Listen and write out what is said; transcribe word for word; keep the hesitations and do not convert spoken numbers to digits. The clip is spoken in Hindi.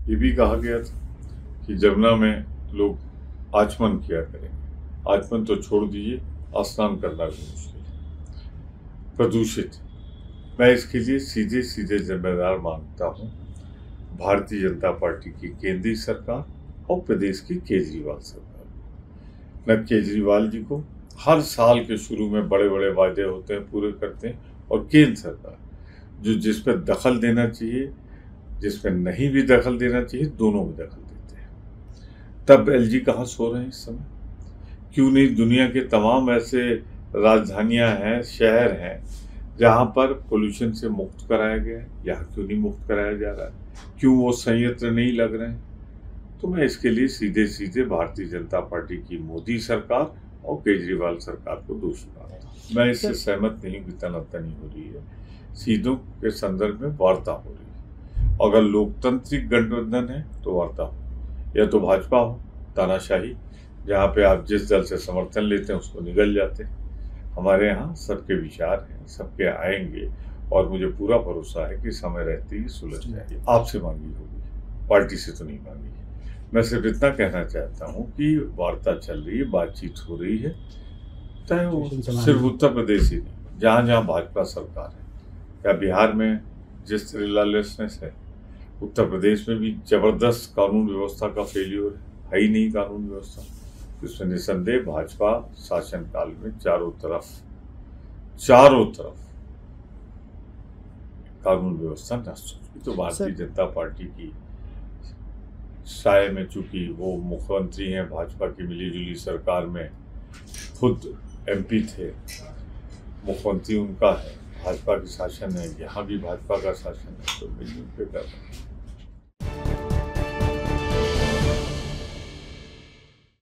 ये भी कहा गया था कि जमुना में लोग आचमन किया करेंगे। आचमन तो छोड़ दीजिए, स्नान करना भी मुश्किल है, प्रदूषित। मैं इसके लिए सीधे सीधे जिम्मेदार मानता हूँ भारतीय जनता पार्टी की केंद्रीय सरकार और प्रदेश की केजरीवाल सरकार। मैं केजरीवाल जी को, हर साल के शुरू में बड़े बड़े वादे होते हैं, पूरे करते हैं, और केंद्र सरकार जो जिसमें दखल देना चाहिए, जिसमें नहीं भी दखल देना चाहिए, दोनों में दखल देते हैं। तब एलजी कहाँ सो रहे हैं इस समय? क्यों नहीं दुनिया के तमाम ऐसे राजधानियां हैं, शहर हैं जहां पर पोल्यूशन से मुक्त कराया गया है, यहाँ क्यों नहीं मुक्त कराया जा रहा है? क्यों वो संयंत्र नहीं लग रहे हैं? तो मैं इसके लिए सीधे सीधे भारतीय जनता पार्टी की मोदी सरकार और केजरीवाल सरकार को दोषी मानता हूँ। मैं इससे सहमत नहीं कि तनातनी हो रही है, सीटों के संदर्भ में वार्ता हो रही है। अगर लोकतांत्रिक गठबंधन है तो वार्ता हो, या तो भाजपा हो, तानाशाही, जहाँ पे आप जिस दल से समर्थन लेते हैं उसको निगल जाते हैं। हमारे यहाँ सबके विचार हैं, सबके आएंगे, और मुझे पूरा भरोसा है कि समय रहते ही सुलझ जाएगी। आपसे मांगी होगी, पार्टी से तो नहीं मांगी। मैं सिर्फ इतना कहना चाहता हूँ कि वार्ता चल रही है, बातचीत हो रही है, चाहे वो सिर्फ उत्तर प्रदेश ही नहीं, जहाँ जहाँ भाजपा सरकार है, या बिहार में जिस लॉलेसनेस है, उत्तर प्रदेश में भी जबरदस्त कानून व्यवस्था का फेल्योर है ही नहीं कानून व्यवस्था। इसमें निसंदेह भाजपा शासनकाल में चारों तरफ चारों तरफ कानून व्यवस्था नष्ट हो चुकी। तो भारतीय जनता पार्टी की साय में, चूंकि वो मुख्यमंत्री हैं भाजपा की मिलीजुली सरकार में, खुद एमपी थे, मुख्यमंत्री उनका है, भाजपा की शासन है, यहाँ भी भाजपा का शासन है, तो मिलजुल के कर रहे हैं।